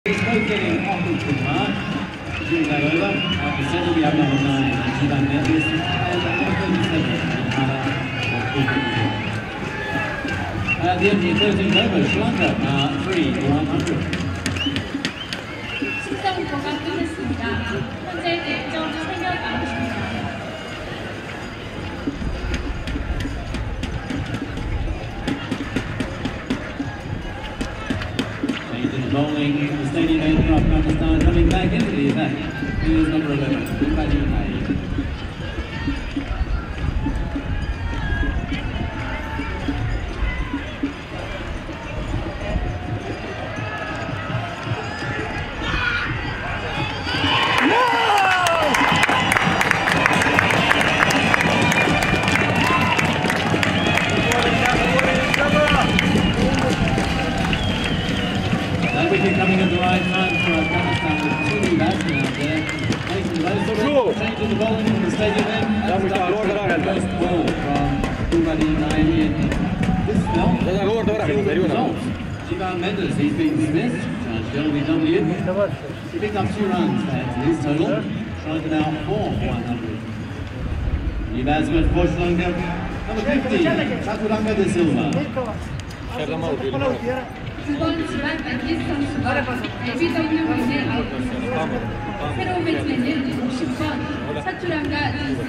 both getting off the mark. Doing that over. After center, we have number 9, Jivan Mendes, and number 37, At the end of the 13th over, Sri Lanka are 3-100. 심사후보가 끝냈습니다. 현재 득점 3명 남으십니다. Rolling the stadium end from Pakistan, coming back into the attack. Here's number 11, Badi Hai. Coming at the right time for Afghanistan with two batsmen out there. Making those sort of changes the bowling in the stadium end. That's the first ball from Badi Hai in this spell. Results. Jivan Mendes, he's been dismissed. Charge penalty W. He picked up 2 runs to add to his total. Sri Lanka now 4-100. New batsman for Sri Lanka, number 50, Chaturanga de Silva. 9번 지반 멘디스 선수가 LBW인을 아웃했습니다. 새로운 배트맨은 50번 사투랑가